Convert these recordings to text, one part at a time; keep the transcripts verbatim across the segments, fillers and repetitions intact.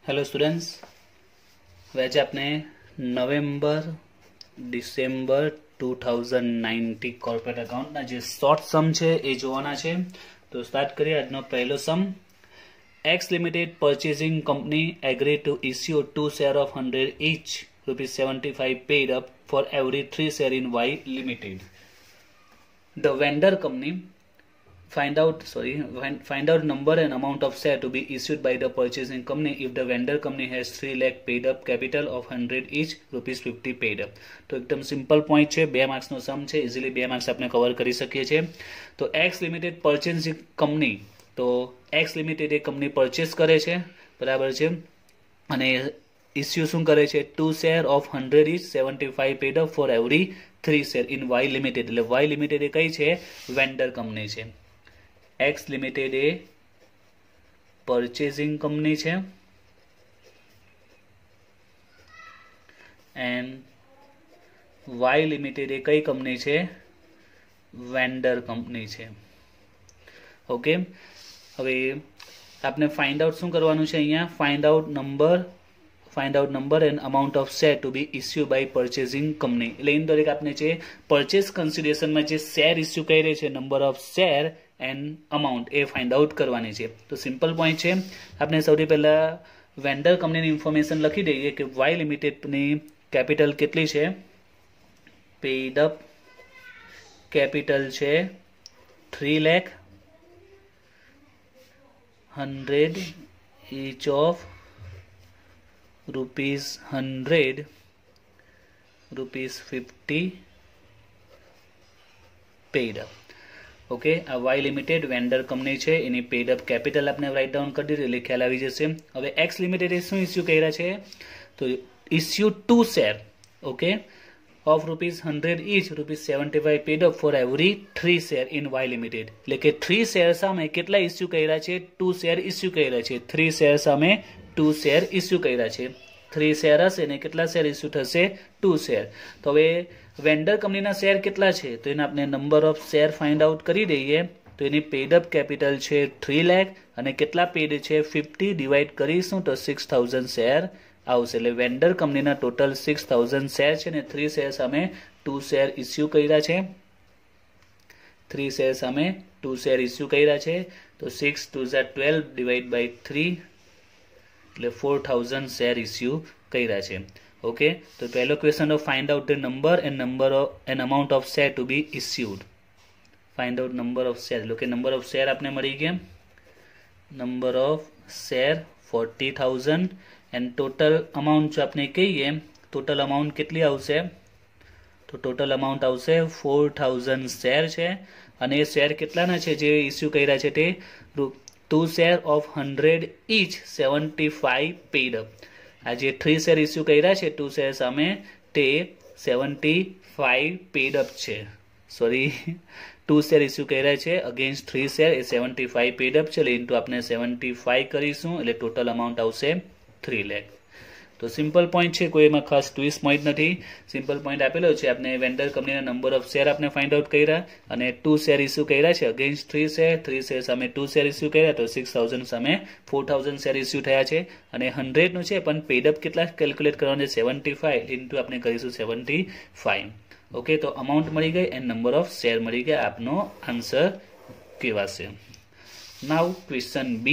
Hello students, वैसे आपने November December two thousand ninety corporate એકાઉન્ટના જે શોર્ટ સમ છે એ જોવાના છે। તો સ્ટાર્ટ કરીએ આજનો પહેલો sum. X limited purchasing company agree to issue two share of hundred each rupees seventy five paid up for every three share in Y limited. The vendor company find out sorry find, find out number and amount of share to be issued by the purchasing company if the vendor company has three lakh paid up capital of one hundred each rupees fifty paid up। तो एकदम simple point है, બે marks નો સમ છે, easily બે marks આપણે cover કરી શકીએ છીએ। તો એક્સ લિમિટેડ પર્ચેસિંગ કંપની, તો એક્સ લિમિટેડ એ કંપની પરચેસ કરે છે, બરાબર છે, અને ઇસ્યુ શું કરે છે? Two share of hundred each seventy five paid up for every three share in Y limited. એટલે વાય લિમિટેડ એ કઈ છે? વેન્ડર કંપની છે। एक्स लिमिटेड ए परचेसिंग कंपनी है एंड वाय लिमिटेड ए कई कंपनी है? वेंडर कंपनी है। ओके, हवे आपने फाइंड आउट शू करवानुं छे? अहींया find out number find out number and amount of share to be issue by purchasing company. એટલે इन દરેક આપણે જે પરચેસ કન્સિડરેશન માં જે શેર ઇશ્યુ કરી રહી છે, number of share and amount એ ફાઇન્ડ આઉટ કરવાની છે। તો સિમ્પલ પોઈન્ટ છે, આપણે સૌથી પહેલા વેન્ડર કંપનીની ઇન્ફોર્મેશન લખી દઈએ કે વાય લિમિટેડની કેપિટલ કેટલી છે? પેડ અપ કેપિટલ છે three lakh hundred each of rupees hundred rupees fifty paid up. Okay, आ वाय लिमिटेड वेंडर कंपनी है, एनी पेड अप कैपिटल आपने राइट डाउन कर दी એટલે ખ્યાલ આવી જશે। હવે एक्स लिमिटेड એ શું ઇશ્યુ કર્યા છે? તો issue two share, okay, of rupees hundred each rupees seventy five paid up for every three share in Y limited. એટલે કે થ્રી શેર સામે કેટલા ઇશ્યુ કર્યા છે? ટુ શેર ઇશ્યુ કર્યા છે। થ્રી શેર સામે ટુ શેર ઇશ્યુ કર્યા છે। થ્રી શેર હશે ને કેટલા શેર ઇશ્યુ થશે? Two share. તો હવે વેન્ડર કંપનીના શેર કેટલા છે? તો એને આપણે number of share find out કરી દઈએ। તો એની પેડ અપ કેપિટલ છે થ્રી લેખ અને કેટલા પેડ છે? ફિફ્ટી ડિવાઈડ કરીશું તો સિક્સ થાઉઝન્ડ શેર આવશે। એટલે વેન્ડર કંપનીના ટોટલ સિક્સ થાઉઝન્ડ શેર છે ને થ્રી શેર સામે ટુ શેર ઇસ્યુ કર્યા છે। થ્રી શેર સામે ટુ શેર ઇસ્યુ કર્યા છે, તો સિક્સ ટુ ઝા ટ્વેલ્વ ડિવાઈડ બાય થ્રી એટલે ફોર થાઉઝન્ડ શેર ઇસ્યુ કર્યા છે। ओके, तो पहलो question of find out the number and number of an amount of share to be issued. Find out number of share, लो के number of share आपने मળી ગયા, number of share forty thousand and total amount जो आपने कहीए, total amount કેટલી આવશે? तो टोटल अमाउंट આવશે फोर थाउजेंड शेयर છે અને એ શેર કેટલાના છે જે ઇશ્યુ કર્યા છે? તે two share of hundred each seventy five paid up. આ જે થ્રી શેર ઇસ્યુ કર્યા છે ટુ શેર સામે તે સેવન્ટી ફાઈવ પેડ અપ છે, સોરી ટુ શેર ઇસ્યુ કર્યા છે અગેન્સ્ટ થ્રી શેર એ સેવન્ટી ફાઈવ પેડ અપ છે, એટલે ઇન્ટુ આપણે સેવન્ટી ફાઈવ કરીશું એટલે ટોટલ અમાઉન્ટ આવશે થ્રી લેખ। તો સિમ્પલ પોઈન્ટ છે, કોઈ એમાં ખાસ ટ્વિસ્ટ પોઈન્ટ નથી, સિમ્પલ પોઈન્ટ આપેલો છે। આપણે વેન્ડર કંપનીના નંબર ઓફ શેર આપણે ફાઇન્ડ આઉટ કર્યા અને ટુ શેર ઇસ્યુ કર્યા છે against three share, three share સામે ટુ શેર ઇસ્યુ કર્યા તો સિક્સ થાઉઝન્ડ સામે ફોર થાઉઝન્ડ શેર ઇસ્યુ થયા છે અને હંડ્રેડનું છે પણ પેડ અપ કેટલા કેલ્ક્યુલેટ કરવાનું છે? સેવન્ટી ફાઈવ ઇન્ટુ આપણે કરીશું સેવન્ટી ફાઈવ। ઓકે, તો અમાઉન્ટ મળી ગઈ એન્ડ નંબર ઓફ શેર મળી ગયા, આપનો આન્સર કહેવાશે। Now question B.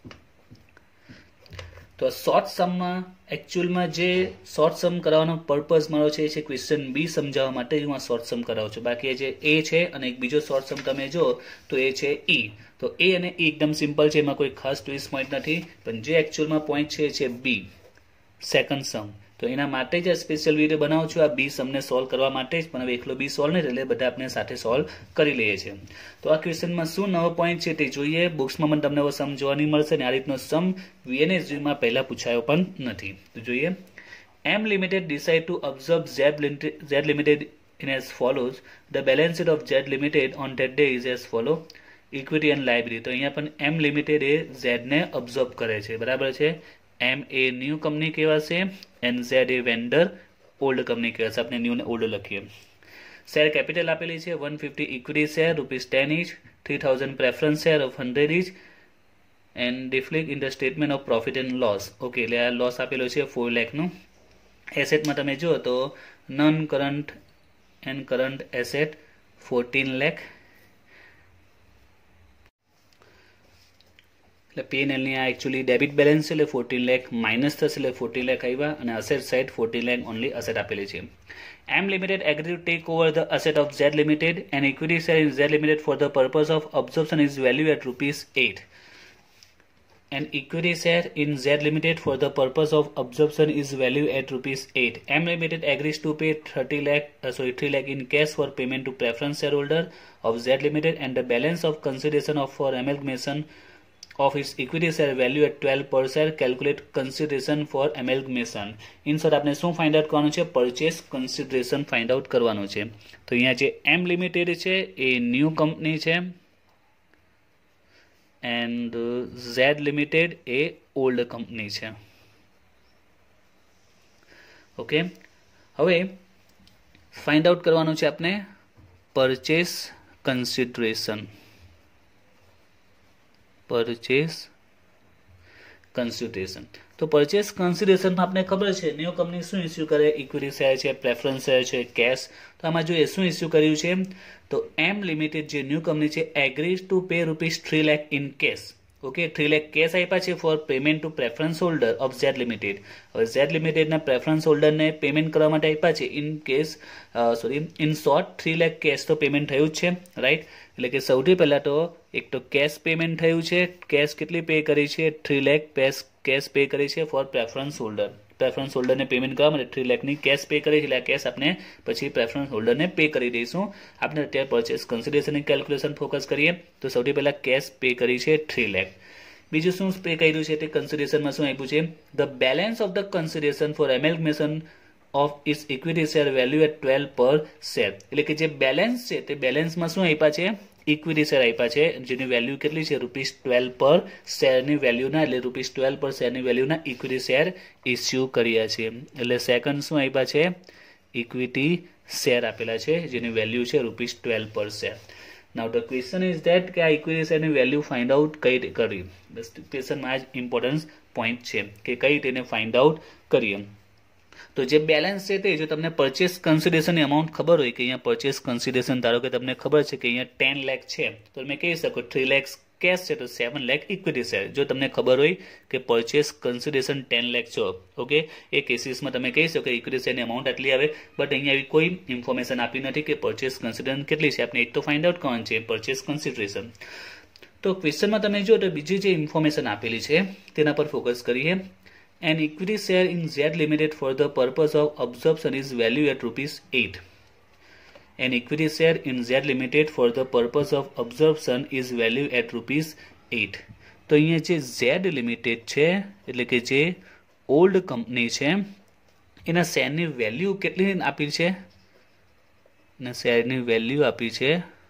તો શોર્ટ સમમાં એકચ્યુઅલમાં જે શોર્ટ સમ કરાવવાનો પર્પઝ મારો છે એ ક્વેશ્ચન બી સમજાવવા માટે હું આ શોર્ટ સમ કરાવું છું। બાકી જે એ છે અને એક બીજો શોર્ટ સમ તમે જો તો એ છે ઈ। તો એ અને ઈ એકદમ સિમ્પલ છે, એમાં કોઈ ખાસ ટ્વિસ્ટ પોઈન્ટ નથી, પણ જે એકચ્યુઅલમાં પોઈન્ટ છે એ છે બી સેકન્ડ સમ। તો એના માટે જ સ્પેશિયલ વિડીયો બનાવું છું, આ બી સમને સોલ્વ કરવા માટે જ, પણ હવે એકલો બી સોલ્વ નહીં, એટલે બધા આપણે સાથે સોલ્વ કરી લઈએ છીએ। તો આ ક્વેશ્ચનમાં શું નવો પોઈન્ટ છે તે જોઈએ। બુક્સમાં પણ તમને સમ જોવા નહીં મળશે ને આ રીતનો સમ વીએનએસજીમાં પહેલા પૂછાયો પણ નથી। તો જોઈએ, M limited decide to absorb Z limited in as follows, the balance sheet of Z limited on that day is as follow, equity and liability. તો અહીંયા પણ એમ લિમિટેડ એ ઝેડને અબ્ઝર્વ કરે છે, બરાબર છે। एम ए न्यू कंपनी कहवाશે एंड जेड ए वेंडर ओल्ड कंपनी कहवाશે। આપણે ન્યુ ને ઓલ્ડ લખીએ। શેર કેપિટલ આપેલી છે one fifty equity share rupees ten each, three thousand preference share of hundred each and reflect in the statement of profit and loss. Okay, એટલે આ loss આપેલો છે ફોર લેખનું. એસેટમાં તમે જુઓ તો non current and current asset fourteen lakh, એટલે પીએનએલની આ actually debit balance છે, એટલે ફોર્ટીન લેખ માઇનસ થશે, એટલે ફોર્ટીન લેખ આવ્યા, અને asset side fourteen lakh only asset આપેલી છે. M Limited agreed to take over the asset of Z Limited and equity share in Z Limited for the purpose of absorption is valued at rupees eight. An equity share in Z Limited for the purpose of absorption is valued at rupees eight. M Limited agrees to pay thirty lakh, uh, sorry, three lakh in cash for payment to preference shareholder of Z Limited, and the balance of consideration of for amalgamation of its equity share value at twelve per share. Calculate consideration for amalgamation. In short આપણે શું find out કરવાનું છે? Purchase consideration find out કરવાનું છે. તો અહીંયા જે M limited છે એ ન્યૂ કંપની છે, એન્ડ ઝેડ લિમિટેડ એ ઓલ્ડ કંપની છે. ઓકે, હવે ફાઇન્ડ આઉટ કરવાનું છે આપણે પરચેસ કન્સિડરેશન. Purchase consideration. તો પરચેસ કન્સિડરેશનમાં આપણે ખબર છે ન્યૂ કંપની શું ઇસ્યુ કરે? ઇક્વિટી શેર છે, પ્રેફરન્સ શેર છે, કેશ. તો આમાં જોઈએ શું ઇસ્યુ કર્યું છે, તો એમ લિમિટેડ જે ન્યૂ કંપની છે agrees to pay rupees three lakh in cash. Okay, three lakh cache આપ્યા છે for payment to preference holder of Z limited. હવે ઝેડ લિમિટેડના પ્રેફરન્સ હોલ્ડરને પેમેન્ટ કરવા માટે આપ્યા છે in case, sorry in short three lakh cash તો પેમેન્ટ થયું જ છે, રાઈટ. એટલે કે સૌથી પહેલાં તો એક તો કેશ પેમેન્ટ થયું છે. કેશ કેટલી પે કરી છે? થ્રી લેખ પેસ કેશ પે કરી છે ફોર પ્રેફરન્સ હોલ્ડર. પ્રેફરન્સ હોલ્ડરને પેમેન્ટ કરવા માટે થ્રી લેખની કેશ પે કરી છે, એટલે આ કેશ આપણે પછી પ્રેફરન્સ હોલ્ડરને પે કરી દઈશું. આપણે અત્યારે પરચેસ કન્સિડરેશનની કેલ્ક્યુલેશન ફોકસ કરીએ તો સૌથી પહેલાં કેશ પે કરી છે થ્રી લેખ. બીજું શું પે કર્યું છે તે કન્સિડરેશનમાં શું આપ્યું છે? The balance of the consideration for amalgamation of its equity share value at twelve per share. એટલે કે જે બેલેન્સ છે તે બેલેન્સમાં શું આપ્યા છે? ઇક્વિટી શેર આપ્યા છે, જેની વેલ્યુ કેટલી છે? રૂપીસ ટ્વેલ્વ પર શેરની વેલ્યુના, એટલે રૂપીસ ટ્વેલ્વ પર શેરની વેલ્યુના ઇક્વિટી શેર ઇસ્યુ કર્યા છે. એટલે સેકન્ડ શું આપ્યા છે? ઇક્વિટી શેર આપેલા છે, જેની વેલ્યુ છે rupees twelve per share. Now the question is that કે આ ઇક્વિટી શેરની વેલ્યુ ફાઇન્ડ આઉટ કઈ રીતે કરવી? બસ ક્વેશ્ચનમાં આ જ ઇમ્પોર્ટન્સ પોઈન્ટ છે કે કઈ રીતે ફાઇન્ડ આઉટ કરીએ. તો જે બેલેન્સ છે તે જો તમને પરચેસ કન્સિડરેશનની અમાઉન્ટ ખબર હોય કે અહીંયા પરચેસ કન્સિડરેશન ધારો કે તમને ખબર છે કે અહીંયા ટેન લેખ છે, તો તમે કહી શકો થ્રી લેખ કેશ છે તો સેવન લેખ ઇક્વિટી શેર. જો તમને ખબર હોય કે પરચેસ કન્સિડરેશન ટેન લેખ છો, ઓકે, એ કેસીસમાં તમે કહી શકો કે ઇક્વિટી શેરની અમાઉન્ટ આટલી આવે. બટ અહીંયા એવી કોઈ ઇન્ફોર્મેશન આપી નથી કે પરચેસ કન્સિડરેશન કેટલી છે. આપણે એક તો ફાઇન્ડ આઉટ કરવાનું છે પરચેસ કન્સિડરેશન. તો ક્વેશ્ચનમાં તમે જો તો બીજી જે ઇન્ફોર્મેશન આપેલી છે તેના પર ફોકસ કરીએ. An equity share in Z Limited for the purpose of absorption is valued at rupees eight. An equity share in Z Limited for the purpose of absorption is valued at rupees eight. તો અહીંયા જે Z Limited છે એટલે કે જે old company છે એના શેરની value કેટલી આપી છે? એના શેરની વેલ્યુ આપી છે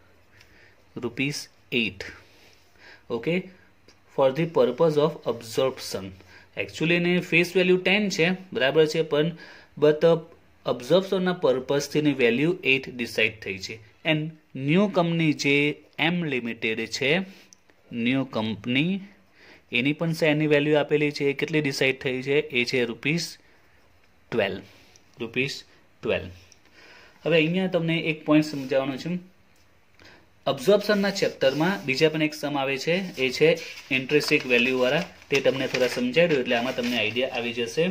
rupees at. Okay, for the purpose of absorption. Actually એની ફેસ વેલ્યુ ટેન છે, બરાબર છે, પણ બટ અબ્ઝોર્પ્શનના પર્પઝથી વેલ્યુ એટ ડિસાઇડ થઈ છે. એન્ડ ન્યૂ કંપની જે એમ લિમિટેડ છે, ન્યૂ કંપની એની પણ શેરની વેલ્યુ આપેલી છે, કેટલી ડિસાઇડ થઈ છે? એ છે રૂપીસ ટ્વેલ્વ. Rupees twelve. હવે અહીંયા તમને એક પોઈન્ટ સમજાવવાનો છે. અબ્ઝોર્પ્શનના ચેપ્ટરમાં બીજા પણ એક સમ આવે છે, એ છે ઇન્ટ્રિન્સિક વેલ્યુ વાળા. તે તમને થોડા સમજાવી દઉં એટલે આમાં તમને આઈડિયા આવી જશે.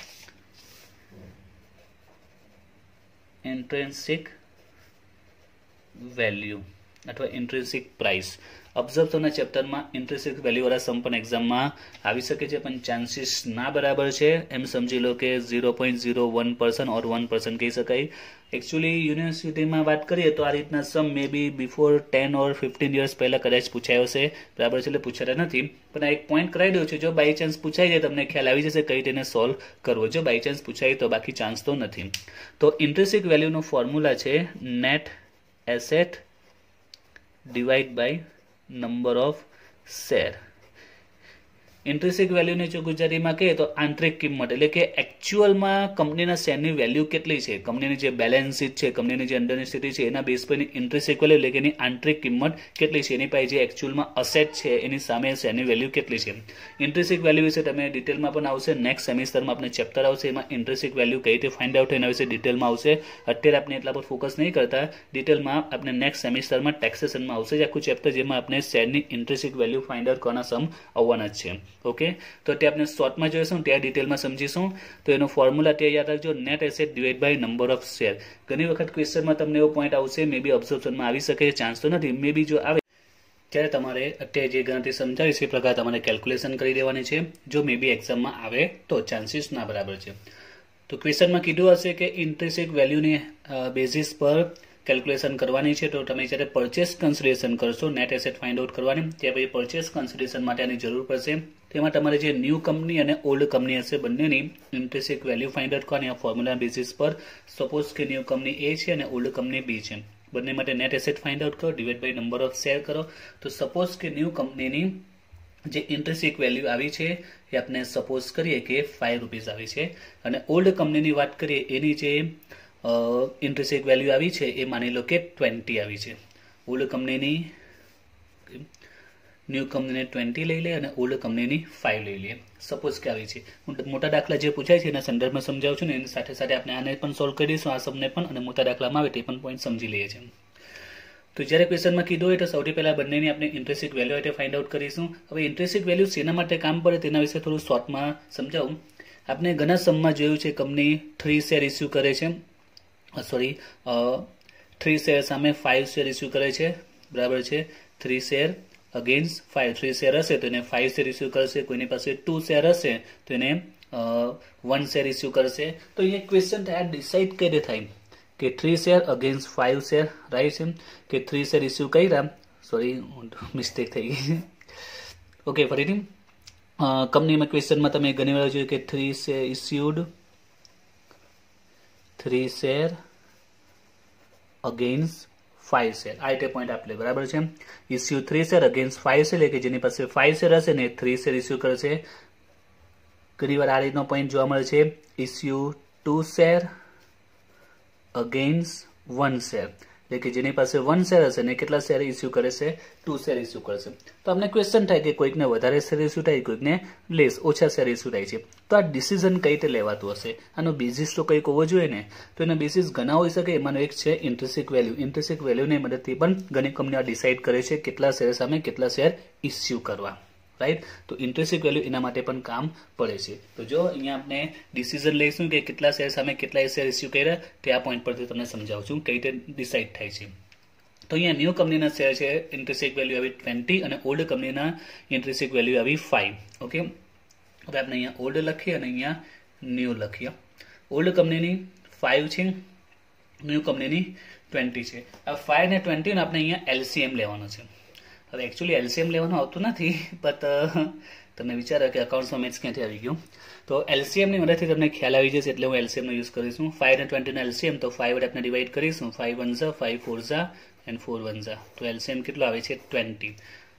ઇન્ટ્રિન્સિક વેલ્યુ અથવા ઇન્ટ્રિન્સિક પ્રાઇસ. અબ્ઝોર્પ્શનના ચેપ્ટરમાં ઇન્ટ્રિન્સિક વેલ્યુ વાળા સમ પણ એક્ઝામમાં આવી શકે છે, પણ ચાન્સીસ ના બરાબર છે. એમ સમજી લો કે zero point zero one percent or one percent કહી શકાય. એકચ્યુઅલી યુનિવર્સિટીમાં વાત કરીએ તો આ રીતના sum may be before ten or fifteen years પહેલાં કદાચ પૂછાયો હશે, બરાબર છે, એટલે પૂછાતા નથી. પણ આ એક પોઈન્ટ કરાવી દઉં છું, જો બાય ચાન્સ પૂછાઈ જાય તમને ખ્યાલ આવી જશે કઈ તેને સોલ્વ કરવો. જો બાય ચાન્સ પૂછાય તો, બાકી ચાન્સ તો નથી. તો ઇન્ટ્રિન્સિક વેલ્યુનો ફોર્મ્યુલા છે net asset divide by number of share. Intrinsic વેલ્યુને જો ગુજરાતીમાં કહીએ તો આંતરિક કિંમત, એટલે કે એકચ્યુઅલમાં કંપનીના શેરની વેલ્યુ કેટલી છે, કંપનીની જે બેલેન્સ શીટ છે, કંપનીની જે અંડરની સ્થિતિ છે, એના બેઝ પરની ઇન્ટ્રિન્સિક વેલ્યુ એટલે કે એની આંતરિક કિંમત કેટલી છે, એની પાસે જે એકચ્યુઅલમાં અસેટ છે એની સામે શેરની વેલ્યુ કેટલી છે. ઇન્ટ્રિન્સિક વેલ્યુ વિશે તમે ડિટેલમાં પણ આવશે, નેક્સ્ટ સેમિસ્ટરમાં આપણે ચેપ્ટર આવશે એમાં ઇન્ટ્રિન્સિક વેલ્યુ કઈ રીતે ફાઇન્ડ આઉટ એના વિશે ડિટેલમાં આવશે. અત્યારે આપણે એટલા પર ફોકસ નહીં કરતા, ડિટેલમાં આપણે નેક્સ્ટ સેમિસ્ટરમાં ટેક્સેશનમાં આવશે આખું ચેપ્ટર, જેમાં આપણે શેરની ઇન્ટ્રિન્સિક વેલ્યુ ફાઇન્ડ આઉટ કરવાના સમ આવવાના જ છે. ઓકે, તો તે આપણે શોર્ટમાં જોઈશું, ત્યાં ડિટેલમાં સમજીશું. તો એનો ફોર્મ્યુલા ત્યાં યાદ રાખજો, net asset divide by number of share. ઘણી વખત ક્વેશ્ચનમાં તમને એવો પોઈન્ટ આવશે, મે બી ઓબ્ઝર્વેશનમાં આવી શકે, ચાન્સ તો નથી, મે બી જો આવે ત્યારે તમારે અત્યારે જે ગણતરી સમજાવીશ એ પ્રકાર તમારે કેલ્ક્યુલેશન કરી દેવાની છે. જો મે બી એક્ઝામમાં આવે તો ચાન્સીસ ના બરાબર છે. તો ક્વેશ્ચનમાં કીધું હશે કે ઇન્ટ્રિન્સિક વેલ્યુની બેઝિસ પર કેલ્ક્યુલેશન કરવાની છે. તો તમે જ્યારે પરચેસ કન્સિડરેશન કરશો, નેટ એસેટ ફાઇન્ડ આઉટ કરવાની, ત્યાં પછી પરચેસ કન્સિડરેશન માટે આની જરૂર પડશે. તેમાં તમારે જે ન્યૂ કંપની અને ઓલ્ડ કંપની હશે બંનેની ઇન્ટ્રિન્સિક વેલ્યુ ફાઇન્ડ આઉટ કરવાની આ ફોર્મ્યુલા બેઝિસ પર. સપોઝ કે ન્યૂ કંપની એ છે અને ઓલ્ડ કંપની બી છે, બંને માટે નેટ એસેટ ફાઇન્ડ આઉટ કરો, divide by number of share કરો. તો સપોઝ કે ન્યૂ કંપનીની જે ઇન્ટ્રિન્સિક વેલ્યુ આવી છે એ આપણે સપોઝ કરીએ કે ફાઈવ રૂપીઝ આવી છે, અને ઓલ્ડ કંપનીની વાત કરીએ એની જે ઇન્ટ્રિન્સિક વેલ્યુ આવી છે એ માની લો કે ટ્વેન્ટી આવી છે. ઓલ્ડ કંપનીની ન્યૂ કંપનીને ટ્વેન્ટી લઈ લે અને ઓલ્ડ કંપનીની ફાઈવ લઈ લે, સપોઝ કે આવી છે. મોટા દાખલા જે પૂછાય છે એના સંદર્ભમાં સમજાવું છું ને, એની સાથે સાથે આપણે આને પણ સોલ્વ કરી દઈશું, આ સમને પણ, અને મોટા દાખલામાં આવે તે પણ પોઈન્ટ સમજી લઈએ છીએ. તો જ્યારે ક્વેશ્ચનમાં કીધું હોય તો સૌથી પહેલા બંનેની આપણે ઇન્ટ્રિન્સિક વેલ્યુ માટે ફાઇન્ડ આઉટ કરીશું. હવે ઇન્ટ્રિન્સિક વેલ્યુ શેના માટે કામ પડે તેના વિશે થોડું શોર્ટમાં સમજાવું. આપણે ઘણા સમમાં જોયું છે કંપની થ્રી શેર ઇસ્યુ કરે છે, સોરી થ્રી શેર સામે ફાઇવ શેર ઇસ્યુ કરે છે, બરાબર છે. Three share against five, three share હશે તો એને ફાઇવ શેર ઇસ્યુ કરશે, કોઈની પાસે ટુ શેર હશે તો એને વન શેર ઇસ્યુ કરશે. તો અહીંયા ક્વેશ્ચન આ ડિસાઇડ કઈ રીતે થાય કે three share against five share, right છે, કે થ્રી શેર ઇસ્યુ કર્યા, સોરી મિસ્ટેક થઈ ગઈ, ઓકે ફરીથી. કંપનીમાં ક્વેશ્ચનમાં તમે ઘણી વાર જોયું કે three share issued, three share against five share, આ રીતે પોઈન્ટ આપે, બરાબર છે. Issue three share against five share, એટલે કે જેની પાસે ફાઇવ શેર હશે ને થ્રી શેર ઇસ્યુ કરશે. ઘણી વાર આ રીતનો પોઈન્ટ જોવા મળે છે, issue two share against one share, એટલે કે જેની પાસે વન શેર હશે ને કેટલા શેર ઇસ્યુ કરે છે, ટુ શેર ઇસ્યુ કરશે. તો આપણે ક્વેશ્ચન થાય કે કોઈકને વધારે શેર ઇસ્યુ થાય, કોઈકને લેસ ઓછા શેર ઇસ્યુ થાય છે. તો આ ડિસિઝન કઈ રીતે લેવાતું હશે, આનો બેઝિસ તો કંઈક હોવો જોઈએ ને. તો એના બેઝિસ ઘણા હોઈ શકે, એમાંનો એક છે ઇન્ટ્રિન્સિક વેલ્યુ. ઇન્ટ્રિન્સિક વેલ્યુની મદદથી પણ ઘણી કંપનીઓ ડિસાઇડ કરે છે કેટલા શેર સામે કેટલા શેર ઇસ્યુ કરવા, રાઈટ. તો ઇન્ટ્રિન્સિક વેલ્યુ એના માટે પણ કામ પડે છે. તો જો અહીંયા આપણે ડિસિઝન લઈશું કે કેટલા શેર સામે કેટલા શેર ઇસ્યુ કર્યા, તે આ પોઈન્ટ પરથી તમને સમજાવું છું કઈ રીતે ડિસાઇડ થાય છે. તો અહીંયા ન્યૂ કંપનીના શેર છે, ઇન્ટ્રિન્સિક વેલ્યુ આવી ટ્વેન્ટી, અને ઓલ્ડ કંપનીના ઇન્ટ્રિન્સિક વેલ્યુ આવી ફાઈવ. ઓકે, હવે આપણે અહીંયા ઓલ્ડ લખીએ અને અહીંયા ન્યૂ લખીએ. ઓલ્ડ કંપનીની ફાઈવ છે, ન્યૂ કંપનીની ટ્વેન્ટી છે. આ ફાઈવ ને ટ્વેન્ટીને આપણે અહીંયા એલસીએમ લેવાનો છે. હવે એકચ્યુઅલી એલસીએમ લેવાનું આવતું નથી, બટ તમે વિચારો કે અકાઉન્ટ્સમાં મેથ્સ ક્યાંથી આવી ગયું. તો એલસીએમની મદદથી તમને ખ્યાલ આવી જશે, એટલે હું એલસીએમનો યુઝ કરીશું. ફાઈવ અને ટ્વેન્ટીનો એલસીએમ, તો ફાઈવ વડે આપણે ડિવાઈડ કરીશું, ફાઈવ વન ઝા, ફાઈવ ફોર ઝા એન્ડ ફોર વન ઝા. તો એલસીએમ કેટલો આવે છે, ટ્વેન્ટી.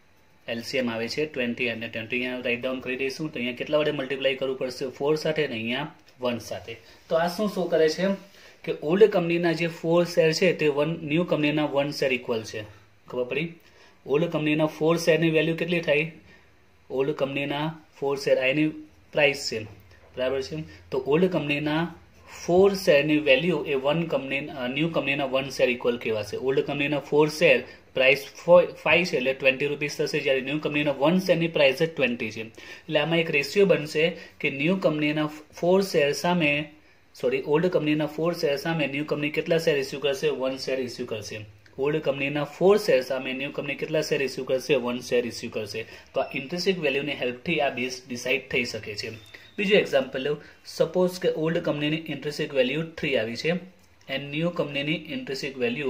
એલસીએમ આવે છે ટ્વેન્ટી, અને ટ્વેન્ટી અહીંયા રાઇટ ડાઉન કરી દઈશું. તો અહીંયા કેટલા વડે મલ્ટીપ્લાય કરવું પડશે, ફોર સાથે, અને અહીંયા વન સાથે. તો આ શું શો કરે છે કે ઓલ્ડ કંપનીના જે ફોર શેર છે તે વન ન્યૂ કંપનીના વન શેર ઇક્વલ છે. ખબર પડી? ઓલ્ડ કંપનીના ફોર શેરની વેલ્યુ કેટલી થાય, ઓલ્ડ કંપનીના ફોર શેર એની પ્રાઇસ છે, બરાબર છે. તો ઓલ્ડ કંપનીના ફોર શેરની વેલ્યુ એ વન કંપની ન્યૂ કંપનીના વન શેર ઇક્વલ કહેવાશે. ઓલ્ડ કંપનીના ફોર શેર પ્રાઇસ ફાઈવ છે એટલે ટ્વેન્ટી રૂપીસ થશે, જ્યારે ન્યૂ કંપનીના વન શેરની પ્રાઇસ જ ટ્વેન્ટી છે. એટલે આમાં એક રેશિયો બનશે કે ન્યૂ કંપનીના ફોર શેર સામે સોરી ઓલ્ડ કંપનીના ફોર શેર સામે ન્યૂ કંપની કેટલા શેર ઇસ્યુ કરશે, વન શેર ઇસ્યુ કરશે. ઓલ્ડ કંપનીના ફોર શેર સામે ન્યૂ કંપની કેટલા શેર ઇસ્યુ કરશે, વન શેર ઇસ્યુ કરશે. તો આ ઇન્ટ્રિન્સિક વેલ્યુની હેલ્પથી આ બેઝ ડિસાઇડ થઈ શકે છે. બીજું એક્ઝામ્પલ લો, સપોઝ કે ઓલ્ડ કંપનીની ઇન્ટ્રિન્સિક વેલ્યુ થ્રી આવી છે એન્ડ ન્યૂ કંપનીની ઇન્ટ્રિન્સિક વેલ્યુ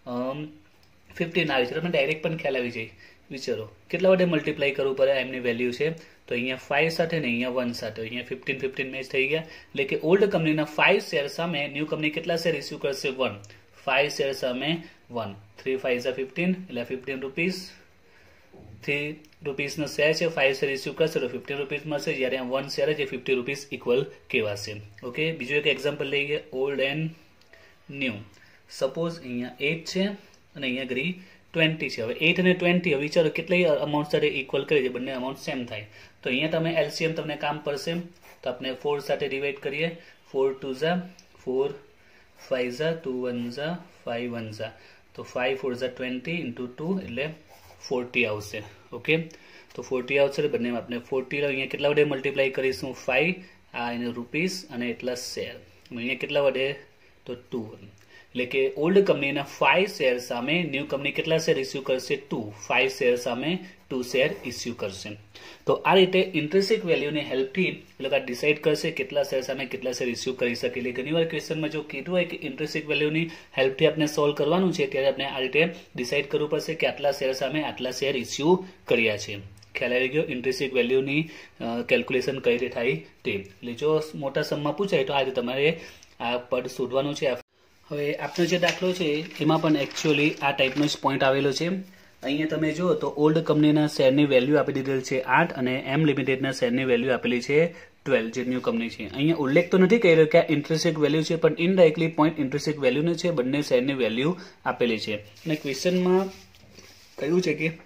ફિફ્ટીન આવી છે. તમને ડાયરેક્ટ પણ ખ્યાલ આવી જાય, વિચારો કેટલા વડે મલ્ટીપ્લાય કરવું પડે એમની વેલ્યુ છે. તો અહીંયા ફાઈવ સાથે ને અહીંયા વન સાથે, અહીંયા ફિફ્ટીન ફિફ્ટીન મેચ થઈ ગયા. એટલે કે ઓલ્ડ કંપનીના ફાઈવ શેર સામે ન્યૂ કંપની કેટલા શેર ઇસ્યુ કરશે, વન. ફાઈવ શેર સામે વન, થ્રી ફાઈવ ઝા ફિફ્ટીન, એટલે ફિફ્ટીન રૂપીસ થ્રી રૂપીસનો શેર છે, ફાઇવ શેર ઇસ્યુ કરશે તો ફિફ્ટી રૂપીસ મળશે, જ્યારે વન શેર છે ફિફ્ટી રૂપીસ ઇક્વલ કહેવાશે. ઓકે, બીજું એક એક્ઝામ્પલ લઈએ, ઓલ્ડ એન્ડ ન્યૂ. સપોઝ અહીંયા એટ છે અને અહીંયા ઘડી ટ્વેન્ટી છે. હવે એટ અને ટ્વેન્ટી હવે વિચારો કેટલી અમાઉન્ટ સાથે ઇક્વલ કરી છે, બંને અમાઉન્ટ સેમ થાય. તો અહીંયા તમે એલસીએમ તમને કામ પડશે, તો આપણે ફોર સાથે ડિવાઈડ કરીએ. ફોર ટુ ઝા ફોર, ફાઈવ ઝા ટુ, વન ઝા ફાઈવ, વન ઝા તો ફાઈવ ફોર ઝા ટ્વેન્ટી ઇન્ટુ ટુ એટલે ફોર્ટી આવશે. ઓકે, તો ફોર્ટી આવશે, બંનેમાં આપણે ફોર્ટી અહીંયા કેટલા વડે મલ્ટીપ્લાય કરીશું? ફાઈવ, આ એને રૂપીસ અને એટલા શેર. અહીંયા કેટલા વડે? તો ટુ. એટલે કે ઓલ્ડ કંપનીના ફાઈવ શેર સામે ન્યૂ કંપની કેટલા શેર ઇસ્યુ કરશે? ટુ. ફાઈવ શેર સામે ટુ શેર ઇસ્યુ કરશે. તો આ રીતે ઇન્ટ્રિન્સિક વેલ્યુની હેલ્પથી એ લોકો ડિસાઇડ કરશે કેટલા શેર સામે કેટલા શેર ઇસ્યુ કરી શકે. એટલે ઘણીવાર ક્વેશ્ચનમાં જો કીધું હોય કે ઇન્ટ્રિન્સિક વેલ્યુની હેલ્પથી આપણે સોલ્વ કરવાનું છે, ત્યારે આપણે આ રીતે ડિસાઇડ કરવું પડશે કે આટલા શેર સામે આટલા શેર ઇસ્યુ કર્યા છે. ખ્યાલ આવી ગયો ઇન્ટ્રિન્સિક વેલ્યુની કેલ્ક્યુલેશન કઈ રીતે થાય તે. એટલે જો મોટા સમમાં પૂછાય તો આ રીતે તમારે આ પદ શોધવાનું છે. હવે આપનો જે દાખલો છે એમાં પણ એકચ્યુઅલી આ ટાઈપનો જ પોઈન્ટ આવેલો છે. અહીંયા તમે જુઓ તો ઓલ્ડ કંપનીના શેરની વેલ્યુ આપી દીધેલ છે આઠ અને એમ લિમિટેડના શેરની વેલ્યુ આપેલી છે ટ્વેલ્વ, જે ન્યૂ કંપની છે. અહીંયા ઉલ્લેખ તો નથી કર્યો કે આ ઇન્ટ્રિન્સિક વેલ્યુ છે, પણ ઇનડાયરેક્ટલી પોઈન્ટ ઇન્ટ્રિન્સિક વેલ્યુનો છે, બંને શેરની વેલ્યુ આપેલી છે. અને ક્વેશ્ચનમાં કહ્યું છે કે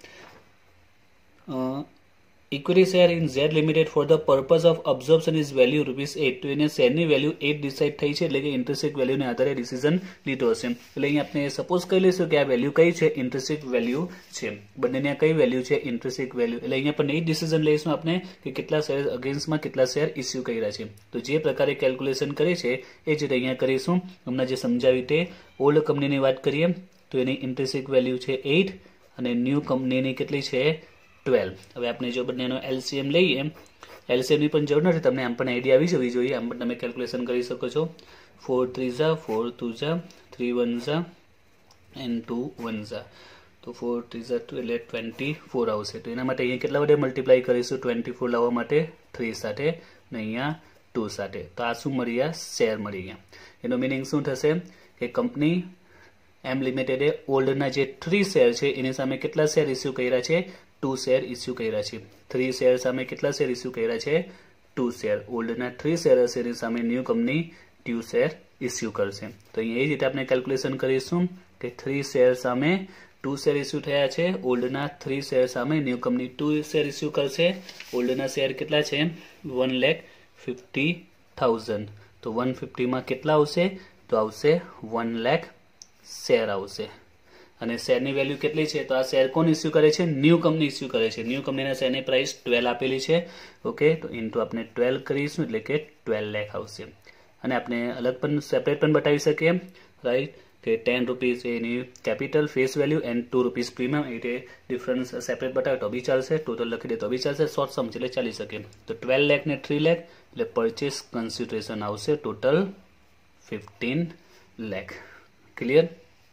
equity share in Z limited for the purpose of absorption is value rupees eight. તો એને શેરની વેલ્યુ એટ ડિસાઇડ થઈ છે, એટલે કે ઇન્ટ્રિન્સિક વેલ્યુને આધારે ડિસિઝન લીધો હશે. એટલે અહીંયા આપણે સપોઝ કહી લઈશું કે આ વેલ્યુ કઈ છે? ઇન્ટ્રિન્સિક વેલ્યુ છે. બંનેની આ કઈ વેલ્યુ છે? Intrinsic value. એટલે અહીંયા પણ એ ડિસિઝન લઈશું આપણે કે કેટલા શેર અગેન્સ્ટમાં કેટલા શેર ઇસ્યુ કર્યા છે. તો જે પ્રકારે કેલ્ક્યુલેશન કરે છે એ જ રીતે અહીંયા કરીશું. હમણાં જે સમજાવી તે ઓલ્ડ કંપનીની વાત કરીએ તો એની ઇન્ટ્રિન્સિક વેલ્યુ છે એટ અને ન્યૂ કંપનીની કેટલી છે? ટ્વેલ્વ. હવે આપણે જો બંનેનો એલસીએમ લઈએ, એલસીએમની પણ જરૂર નથી, તમને આમ પણ આઈડિયા આવી જવી જોઈએ. આમ પણ તમે કેલ્ક્યુલેશન કરી શકો છો. ફોર થ્રી ઝા ફોર, ટુ ઝા થ્રી, વન ઝા એન્ડ ટુ વન ઝા તો ફોર થ્રી ઝા ટુ એટલે ટ્વેન્ટી ફોર આવશે. તો એના માટે અહીંયા કેટલા વડે મલ્ટીપ્લાય કરીશું? ટ્વેન્ટી ફોર લાવવા માટે થ્રી સાથે ને અહીંયા ટુ સાથે. તો આ શું મળી ગયા? શેર મળી ગયા. એનો મિનિંગ શું થશે કે કંપની એમ લિમિટેડે ઓલ્ડના જે થ્રી શેર છે એની સામે કેટલા શેર ઇસ્યુ કર્યા છે? ટુ શેર ઇસ્યુ કર્યા છે. થ્રી શેર સામે કેટલા શેર ઇસ્યુ કર્યા છે? Two share. ઓલ્ડના થ્રી શેર હશે એની સામે new company two share issue કરશે. તો અહીંયા એ રીતે આપણે કેલ્ક્યુલેશન કરીશું કે થ્રી શેર સામે ટુ શેર ઇસ્યુ થયા છે, ઓલ્ડના થ્રી શેર સામે new company two share issue કરશે. ઓલ્ડના શેર કેટલા છે? One lakh fifty thousand. તો વન ફિફ્ટીમાં કેટલા આવશે? તો આવશે વન લેખ શેર આવશે. અને શેરની વેલ્યુ કેટલી છે? તો આ શેર કોણ ઇસ્યુ કરે છે? ન્યૂ કંપની ઇસ્યુ કરે છે. ન્યૂ કંપનીના શેરની પ્રાઇસ ટ્વેલ્વ આપેલી છે. ઓકે, તો ઇન્ટુ આપણે ટ્વેલ્વ કરીશું એટલે કે ટ્વેલ્વ લેખ આવશે. અને આપણે અલગ પણ સેપરેટ પણ બતાવી શકીએ, રાઈટ, કે ટેન રૂપીઝ એની capital face value and two rupees premium, એ રીતે ડિફરન્સ સેપરેટ બતાવે તો બી ચાલશે, ટોટલ લખી દે તો બી ચાલશે, શોર્ટ સમ એટલે ચાલી શકે. તો ટ્વેલ્વ લેખ ને થ્રી લેખ એટલે પરચેસ કન્સિડરેશન આવશે ટોટલ ફિફ્ટીન લેખ. ક્લિયર?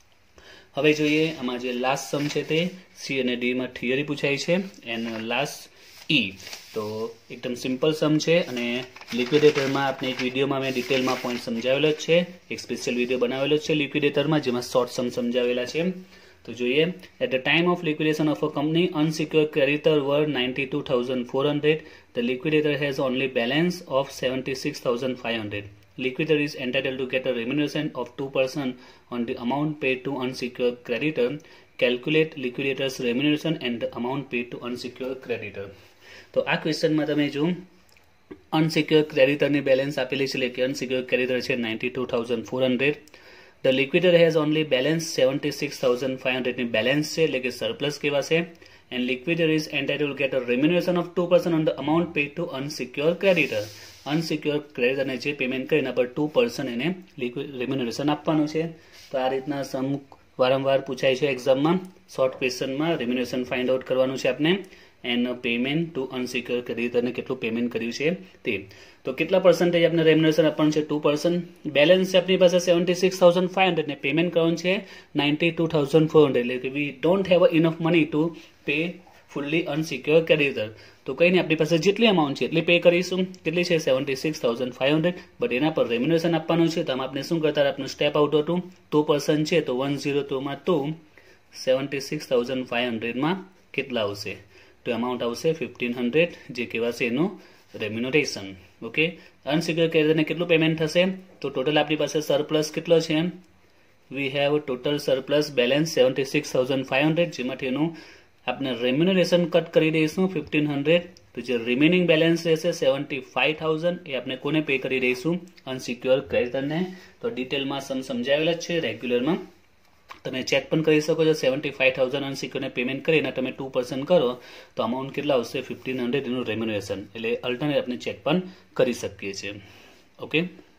હવે જોઈએ આમાં જે લાસ્ટ સમ છે તે સી અને ડી માં થિયરી પૂછાય છે એન્ડ લાસ્ટ ઈ. તો એકદમ સિમ્પલ સમ છે અને લિક્વિડેટરમાં આપણે એક વિડીયોમાં મેં ડિટેલમાં પોઈન્ટ સમજાવેલો જ છે, એક સ્પેશિયલ વિડીયો બનાવેલો છે લિક્વિડેટરમાં જેમાં શોર્ટ સમ સમજાવેલા છે. તો જોઈએ, at the time of liquidation of a company unsecured creditor were ninety two thousand four hundred, the liquidator has only balance of seventy six thousand five hundred. Liquidator is entitled to get a remuneration of two percent on the amount paid to unsecured creditor. Calculate liquidator's remuneration and the amount paid to unsecured creditor. તો આ ક્વેશ્ચનમાં તમે જો unsecured ક્રેડિટરની balance આપેલી છે, એટલે કે unsecured creditor છે ninety two thousand four hundred. The liquidator has only balance seventy six thousand five હંડ્રેડની બેલેન્સ છે, એટલે કે સરપ્લસ કહેવાશે. And liquidator is entitled to get a remuneration of two percent on the amount paid to unsecured creditor. Unsecured ક્રેડિટરને જે payment કરે એના પર ટુ પર્સન્ટ એને રેમ્યુનરેશન આપવાનું છે. તો આ રીતના સમ વારંવાર પૂછાય છે એક્ઝામમાં. શોર્ટ ક્વેશ્ચનમાં રેમ્યુનરેશન ફાઇન્ડ આઉટ કરવાનું છે આપણે એન્ડ પેમેન્ટ ટુ અનસિક્યોર્ડ ક્રેડિટરને કેટલું પેમેન્ટ કર્યું છે તે. તો કેટલા પર્સન્ટેજ આપણે રેમ્યુનરેશન આપવાનું છે? Two percent. બેલેન્સ છે આપણી પાસે seventy six thousand five hundred ને પેમેન્ટ કરવાનું છે ninety two thousand four hundred, એટલે કે we don't have enough money to pay fully unsecured creditor. તો કઈ નહીં, આપણી પાસે જેટલી અમાઉન્ટ છે એટલી પે કરીશું. કેટલી છે? Seventy six thousand five hundred. But એના પર રેમ્યુનરેશન આપવાનું છે. તો આમાં આપણે શું કરતા? આપણું સ્ટેપ આઉટ હતું, ટુ પર્સન્ટ છે તો વન ઝીરો ટુમાં two seventy six thousand five હંડ્રેડમાં કેટલા આવશે? તો અમાઉન્ટ આવશે ફિફ્ટીન હંડ્રેડ, જે કહેવાશે એનું રેમ્યુનરેશન. ઓકે, અનસિક્યોર ક્રેડિટરને કેટલું પેમેન્ટ થશે? તો ટોટલ આપણી પાસે સરપ્લસ કેટલો છે? We have total surplus balance seventy six thousand five hundred, જેમાંથી એનું આપણે રેમ્યુનરેશન કટ કરી દઈશું ફિફ્ટીન હંડ્રેડ. તો જે રિમેનિંગ બેલેન્સ રહેશે સેવન્ટી ફાઈવ થાઉઝન્ડ, એ આપણે કોને પે કરી દઈશું? અનસિક્યોર ક્રેડિટરને. તો ડિટેલમાં સમ સમજાવેલા જ છે રેગ્યુલરમાં, તમે ચેક પણ કરી શકો છો. સેવન્ટી ફાઈવ થાઉઝન્ડ અનસિક્યોરને પેમેન્ટ કરીને તમે ટુ પર્સન્ટ કરો તો અમાઉન્ટ કેટલા આવશે? ફિફ્ટીન હંડ્રેડ એનું રેમ્યુનરેશન. એટલે અલ્ટરનેટ આપણે ચેક પણ કરી શકીએ છીએ. ઓકે.